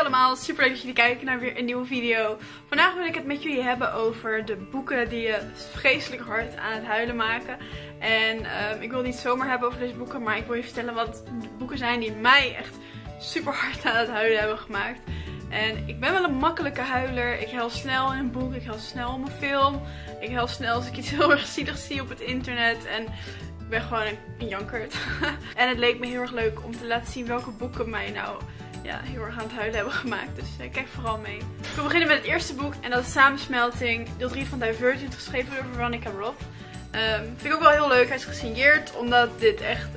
allemaal, super leuk dat jullie kijken naar weer een nieuwe video. Vandaag wil ik het met jullie hebben over de boeken die je vreselijk hard aan het huilen maken. En ik wil het niet zomaar hebben over deze boeken, maar ik wil je vertellen wat de boeken zijn die mij echt super hard aan het huilen hebben gemaakt. En ik ben wel een makkelijke huiler. Ik huil snel in een boek, ik huil snel om een film. Ik huil snel als ik iets heel erg zieligs zie op het internet. En ik ben gewoon een jankert. En het leek me heel erg leuk om te laten zien welke boeken mij nou heel erg aan het huilen hebben gemaakt. Dus kijk vooral mee. Ik wil beginnen met het eerste boek. En dat is Samensmelting, deel 3 van Divergent, geschreven door Veronica Roth. Vind ik ook wel heel leuk. Hij is gesigneerd. Omdat dit echt,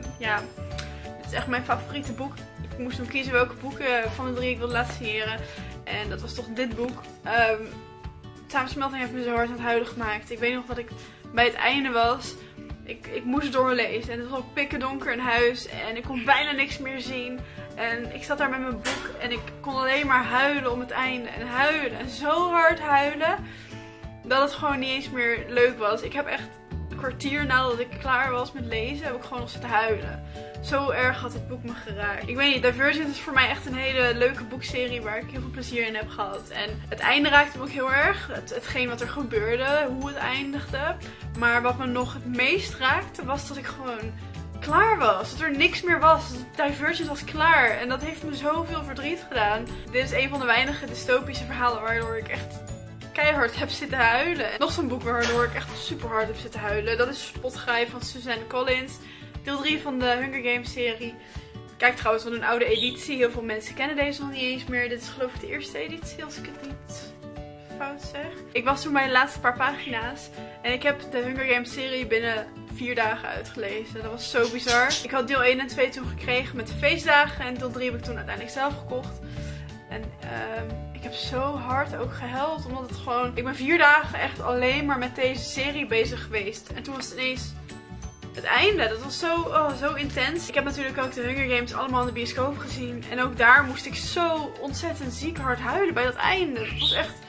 dit is echt mijn favoriete boek. Ik moest nog kiezen welke boeken van de 3 ik wilde laten signeren. En dat was toch dit boek. Samensmelting heeft me zo hard aan het huilen gemaakt. Ik weet nog dat ik bij het einde was. Ik moest doorlezen. En het was al pikken donker in huis. En ik kon bijna niks meer zien. En ik zat daar met mijn boek. En ik kon alleen maar huilen om het einde. En huilen. En zo hard huilen. Dat het gewoon niet eens meer leuk was. Ik heb echt een kwartier nadat ik klaar was met lezen. Heb ik gewoon nog zitten huilen. Zo erg had het boek me geraakt. Ik weet niet, Divergent is voor mij echt een hele leuke boekserie waar ik heel veel plezier in heb gehad. En het einde raakte me ook heel erg. Hetgeen wat er gebeurde, hoe het eindigde. Maar wat me nog het meest raakte was dat ik gewoon klaar was. Dat er niks meer was. Divergent was klaar. En dat heeft me zoveel verdriet gedaan. Dit is een van de weinige dystopische verhalen waardoor ik echt keihard heb zitten huilen. En nog zo'n boek waardoor ik echt super hard heb zitten huilen. Dat is Spotgaai van Suzanne Collins. Deel 3 van de Hunger Games serie. Kijk trouwens, wat een oude editie. Heel veel mensen kennen deze nog niet eens meer. Dit is geloof ik de eerste editie, als ik het niet fout zeg. Ik was toen bij de laatste paar pagina's. En ik heb de Hunger Games serie binnen 4 dagen uitgelezen. Dat was zo bizar. Ik had deel 1 en 2 toen gekregen met de feestdagen. En deel 3 heb ik toen uiteindelijk zelf gekocht. En ik heb zo hard ook gehuild. Omdat het gewoon... Ik ben 4 dagen echt alleen maar met deze serie bezig geweest. En toen was het ineens het einde. Dat was zo intens. Ik heb natuurlijk ook de Hunger Games allemaal in de bioscoop gezien. En ook daar moest ik zo ontzettend ziek hard huilen bij dat einde. Het was echt...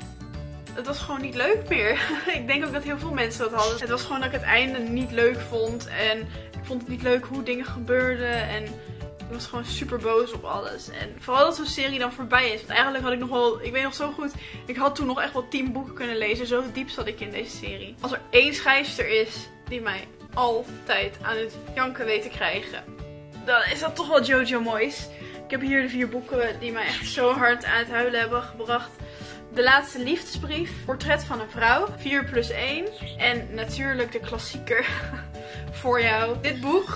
Het was gewoon niet leuk meer. Ik denk ook dat heel veel mensen dat hadden. Het was gewoon dat ik het einde niet leuk vond. En ik vond het niet leuk hoe dingen gebeurden. En ik was gewoon super boos op alles. En vooral dat zo'n serie dan voorbij is. Want eigenlijk had ik nog wel... Ik weet nog zo goed. Ik had toen nog echt wel 10 boeken kunnen lezen. Zo diep zat ik in deze serie. Als er één schrijfster is die mij altijd aan het janken weet te krijgen, dan is dat toch wel Jojo Moyes. Ik heb hier de 4 boeken die mij echt zo hard aan het huilen hebben gebracht. De laatste liefdesbrief, Portret van een vrouw, 4+1 en natuurlijk de klassieker Voor jou. Dit boek,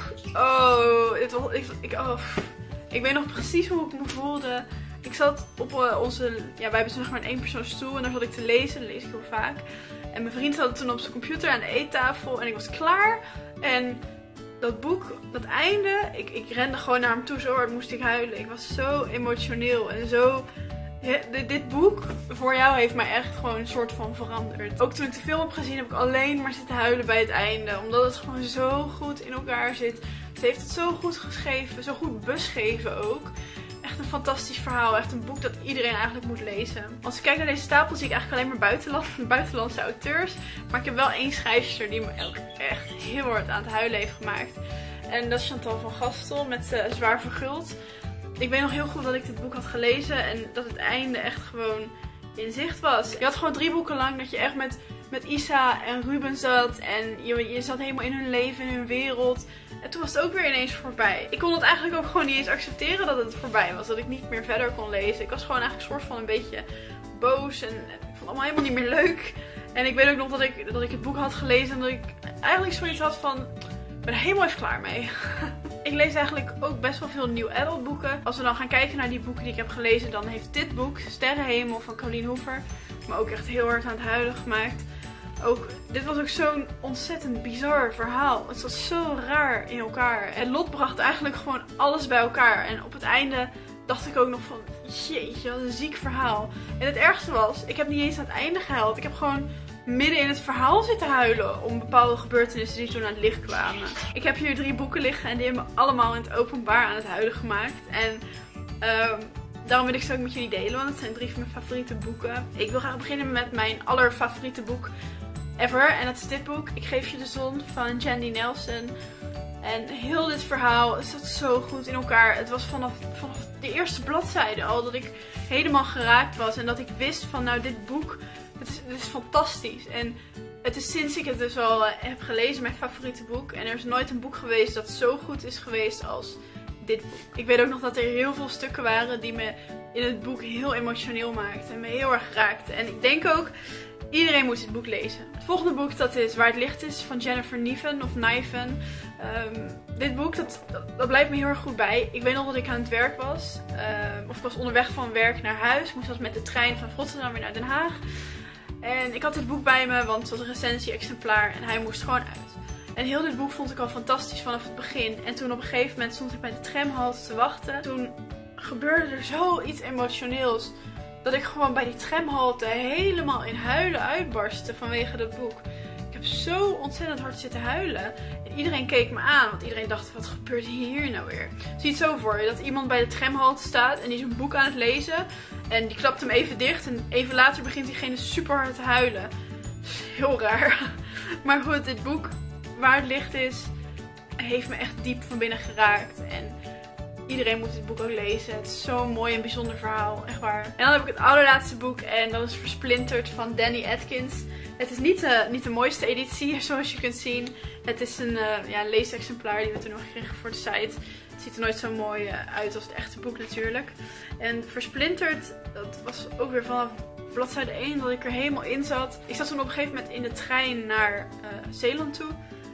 ik weet nog precies hoe ik me voelde. Ik zat op onze, wij hebben zeg maar een 1-persoonsstoel en daar zat ik te lezen, dat lees ik heel vaak. En mijn vriend zat toen op zijn computer aan de eettafel en ik was klaar. En dat boek, dat einde, ik rende gewoon naar hem toe, zo hard moest ik huilen. Ik was zo emotioneel en zo... Dit boek, Voor jou, heeft mij echt gewoon een soort van veranderd. Ook toen ik de film heb gezien, heb ik alleen maar zitten huilen bij het einde. Omdat het gewoon zo goed in elkaar zit. Ze heeft het zo goed geschreven, zo goed beschreven ook. Echt een fantastisch verhaal. Echt een boek dat iedereen eigenlijk moet lezen. Als ik kijk naar deze stapel zie ik eigenlijk alleen maar buitenlandse auteurs. Maar ik heb wel één schrijfster die me ook echt heel hard aan het huilen heeft gemaakt. En dat is Chantal van Gastel met Zwaar Verguld. Ik weet nog heel goed dat ik dit boek had gelezen en dat het einde echt gewoon in zicht was. Je had gewoon 3 boeken lang dat je echt met Isa en Ruben zat. En je zat helemaal in hun leven, in hun wereld. En toen was het ook weer ineens voorbij. Ik kon het eigenlijk ook gewoon niet eens accepteren dat het voorbij was. Dat ik niet meer verder kon lezen. Ik was gewoon eigenlijk een soort van een beetje boos. En ik vond het allemaal helemaal niet meer leuk. En ik weet ook nog dat ik het boek had gelezen. En dat ik eigenlijk zoiets had van... Ik ben er helemaal even klaar mee. Ik lees eigenlijk ook best wel veel new adult boeken. Als we dan gaan kijken naar die boeken die ik heb gelezen, dan heeft dit boek, Sterrenhemel van Colleen Hoover, me ook echt heel hard aan het huilen gemaakt. Dit was ook zo'n ontzettend bizar verhaal. Het was zo raar in elkaar. En Lot bracht eigenlijk gewoon alles bij elkaar. En op het einde dacht ik ook nog van, jeetje, wat een ziek verhaal. En het ergste was, ik heb niet eens aan het einde gehuild. Ik heb gewoon midden in het verhaal zitten huilen om bepaalde gebeurtenissen die toen aan het licht kwamen. Ik heb hier 3 boeken liggen en die hebben me allemaal in het openbaar aan het huilen gemaakt. En daarom wil ik ze ook met jullie delen, want het zijn 3 van mijn favoriete boeken. Ik wil graag beginnen met mijn allerfavoriete boek ever. En dat is dit boek, Ik geef je de zon van Jandy Nelson. En heel dit verhaal zat zo goed in elkaar. Het was vanaf de eerste bladzijde al dat ik helemaal geraakt was. En dat ik wist van nou dit boek, dit is fantastisch. En het is sinds ik het dus al heb gelezen mijn favoriete boek. En er is nooit een boek geweest dat zo goed is geweest als dit boek. Ik weet ook nog dat er heel veel stukken waren die me in het boek heel emotioneel maakten. En me heel erg raakten. En ik denk ook, iedereen moet dit boek lezen. Het volgende boek dat is Waar het licht is van Jennifer Niven of Niven. Dit boek dat blijft me heel erg goed bij. Ik weet nog dat ik aan het werk was. Of ik was onderweg van werk naar huis. Ik moest dus met de trein van Rotterdam weer naar Den Haag. En ik had dit boek bij me, want het was een recensie-exemplaar en hij moest gewoon uit. En heel dit boek vond ik al fantastisch vanaf het begin. En toen op een gegeven moment stond ik bij de tramhalte te wachten. Toen gebeurde er zoiets emotioneels. Dat ik gewoon bij die tramhalte helemaal in huilen uitbarstte vanwege dat boek. Ik heb zo ontzettend hard zitten huilen. En iedereen keek me aan, want iedereen dacht, wat gebeurt hier nou weer? Zie het zo voor je, dat iemand bij de tramhalte staat en die is een boek aan het lezen. En die klapt hem even dicht en even later begint diegene super hard te huilen. Heel raar. Maar goed, dit boek, Waar het licht is, heeft me echt diep van binnen geraakt. En iedereen moet dit boek ook lezen. Het is zo'n mooi en bijzonder verhaal, echt waar. En dan heb ik het allerlaatste boek en dat is Versplinterd van Danny Atkins. Het is niet de mooiste editie, zoals je kunt zien. Het is een leesexemplaar die we toen nog kregen voor de site. Het ziet er nooit zo mooi uit als het echte boek natuurlijk. En Versplinterd, dat was ook weer vanaf bladzijde 1 dat ik er helemaal in zat. Ik zat toen op een gegeven moment in de trein naar Zeeland toe.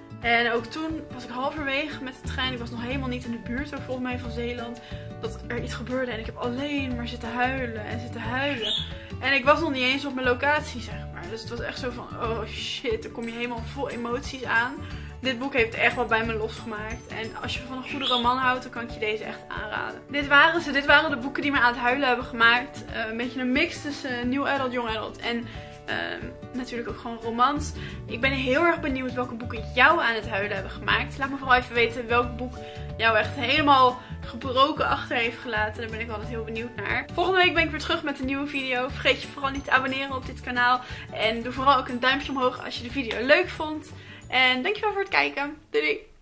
En ook toen was ik halverwege met de trein. Ik was nog helemaal niet in de buurt ook volgens mij van Zeeland. Dat er iets gebeurde en ik heb alleen maar zitten huilen en zitten huilen. En ik was nog niet eens op mijn locatie, zeg maar. Dus het was echt zo van, oh shit, dan kom je helemaal vol emoties aan. Dit boek heeft echt wat bij me losgemaakt. En als je van een goede roman houdt, dan kan ik je deze echt aanraden. Dit waren ze. Dit waren de boeken die me aan het huilen hebben gemaakt. Een beetje een mix tussen New Adult, Young Adult en natuurlijk ook gewoon romans. Ik ben heel erg benieuwd welke boeken jou aan het huilen hebben gemaakt. Laat me vooral even weten welk boek jou echt helemaal gebroken achter heeft gelaten. Daar ben ik altijd heel benieuwd naar. Volgende week ben ik weer terug met een nieuwe video. Vergeet je vooral niet te abonneren op dit kanaal. En doe vooral ook een duimpje omhoog als je de video leuk vond. En dankjewel voor het kijken. Doei doei!